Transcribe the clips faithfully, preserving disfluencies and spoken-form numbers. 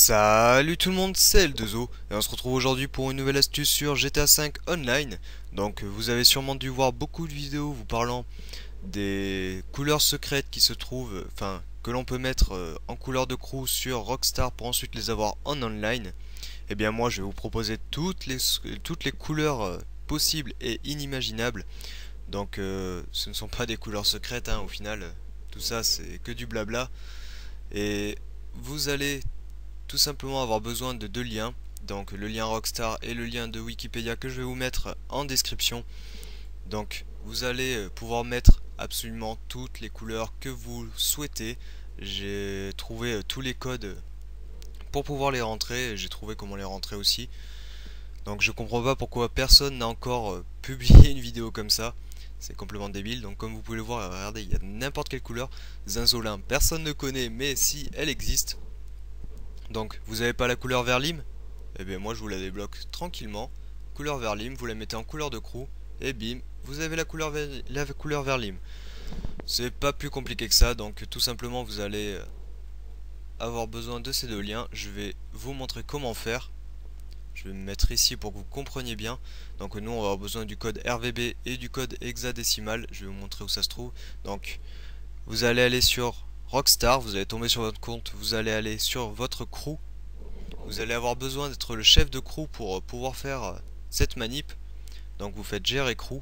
Salut tout le monde, c'est L deux O et on se retrouve aujourd'hui pour une nouvelle astuce sur G T A cinq Online. Donc vous avez sûrement dû voir beaucoup de vidéos vous parlant des couleurs secrètes qui se trouvent, enfin que l'on peut mettre euh, en couleur de crew sur Rockstar pour ensuite les avoir en online. Et bien moi je vais vous proposer toutes les, toutes les couleurs euh, possibles et inimaginables. Donc euh, ce ne sont pas des couleurs secrètes hein, au final, tout ça c'est que du blabla. Et vous allez tout simplement avoir besoin de deux liens, donc le lien Rockstar et le lien de Wikipédia que je vais vous mettre en description. Donc vous allez pouvoir mettre absolument toutes les couleurs que vous souhaitez. J'ai trouvé tous les codes pour pouvoir les rentrer et j'ai trouvé comment les rentrer aussi. Donc je comprends pas pourquoi personne n'a encore publié une vidéo comme ça. C'est complètement débile. Donc comme vous pouvez le voir, regardez, il y a n'importe quelle couleur. Zinzolin, personne ne connaît, mais si elle existe. Donc vous avez pas la couleur vert lime, et bien moi je vous la débloque tranquillement. Couleur vert lime, vous la mettez en couleur de crew et bim, vous avez la couleur vert, la couleur vert lime. C'est pas plus compliqué que ça, donc tout simplement vous allez avoir besoin de ces deux liens. Je vais vous montrer comment faire. Je vais me mettre ici pour que vous compreniez bien. Donc nous on va avoir besoin du code R V B et du code hexadécimal. Je vais vous montrer où ça se trouve. Donc vous allez aller sur Rockstar, vous allez tomber sur votre compte, vous allez aller sur votre crew. Vous allez avoir besoin d'être le chef de crew pour pouvoir faire cette manip. Donc vous faites gérer crew.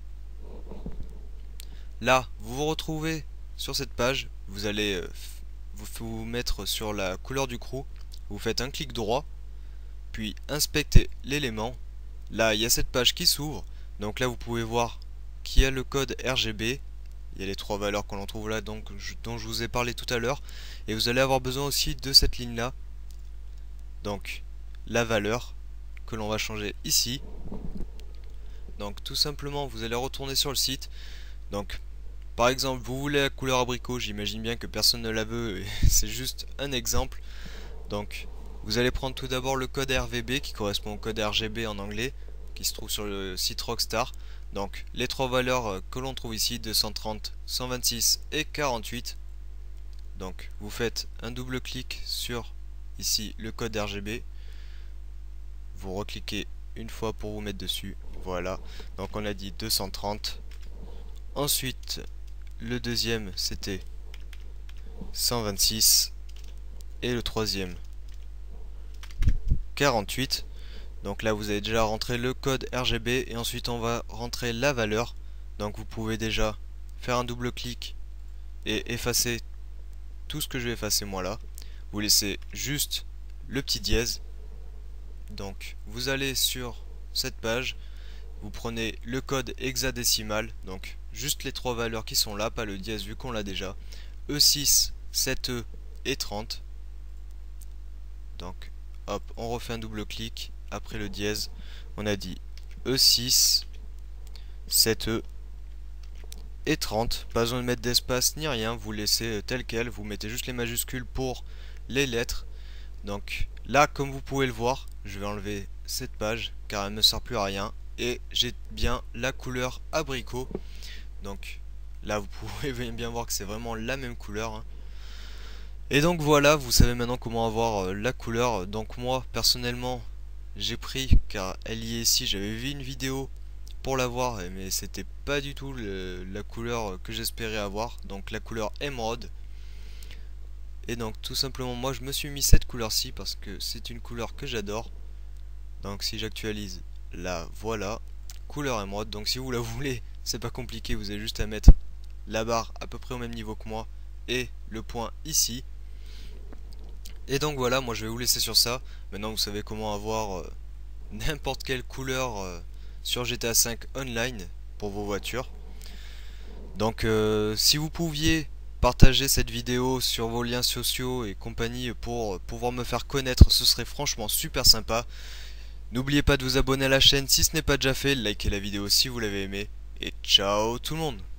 Là, vous vous retrouvez sur cette page. Vous allez vous, vous mettre sur la couleur du crew. Vous faites un clic droit, puis inspectez l'élément. Là, il y a cette page qui s'ouvre. Donc là, vous pouvez voir qu'il y a le code R G B. Il y a les trois valeurs qu'on trouve là, donc, je, dont je vous ai parlé tout à l'heure. Et vous allez avoir besoin aussi de cette ligne là. Donc la valeur que l'on va changer ici. Donc tout simplement vous allez retourner sur le site. Donc par exemple vous voulez la couleur abricot, j'imagine bien que personne ne la veut. C'est juste un exemple. Donc vous allez prendre tout d'abord le code R V B qui correspond au code R G B en anglais, qui se trouve sur le site Rockstar. Donc les trois valeurs que l'on trouve ici, deux cent trente, cent vingt-six et quarante-huit. Donc vous faites un double clic sur ici le code R G B. Vous recliquez une fois pour vous mettre dessus. Voilà. Donc on a dit deux cent trente. Ensuite le deuxième c'était cent vingt-six. Et le troisième quarante-huit. Donc là vous avez déjà rentré le code R G B et ensuite on va rentrer la valeur. Donc vous pouvez déjà faire un double clic et effacer tout ce que je vais effacer moi là. Vous laissez juste le petit dièse. Donc vous allez sur cette page, vous prenez le code hexadécimal, donc juste les trois valeurs qui sont là, pas le dièse vu qu'on l'a déjà. E six, sept E et trente. Donc hop, on refait un double clic après le dièse. On a dit E six, sept E et trente. Pas besoin de mettre d'espace ni rien, vous laissez tel quel, vous mettez juste les majuscules pour les lettres. Donc là comme vous pouvez le voir, je vais enlever cette page car elle ne me sert plus à rien et j'ai bien la couleur abricot. Donc là vous pouvez bien voir que c'est vraiment la même couleur hein. Et donc voilà, vous savez maintenant comment avoir la couleur. Donc moi personnellement j'ai pris, car elle y est ici, j'avais vu une vidéo pour l'avoir mais c'était pas du tout le, la couleur que j'espérais avoir, donc la couleur émeraude. Et donc tout simplement moi je me suis mis cette couleur ci parce que c'est une couleur que j'adore. Donc si j'actualise là, voilà, couleur émeraude. Donc si vous la voulez, c'est pas compliqué, vous avez juste à mettre la barre à peu près au même niveau que moi et le point ici. Et donc voilà, moi je vais vous laisser sur ça. Maintenant vous savez comment avoir euh, n'importe quelle couleur euh, sur G T A cinq Online pour vos voitures. Donc euh, si vous pouviez partager cette vidéo sur vos liens sociaux et compagnie pour pouvoir me faire connaître, ce serait franchement super sympa. N'oubliez pas de vous abonner à la chaîne si ce n'est pas déjà fait, likez la vidéo si vous l'avez aimé, et ciao tout le monde.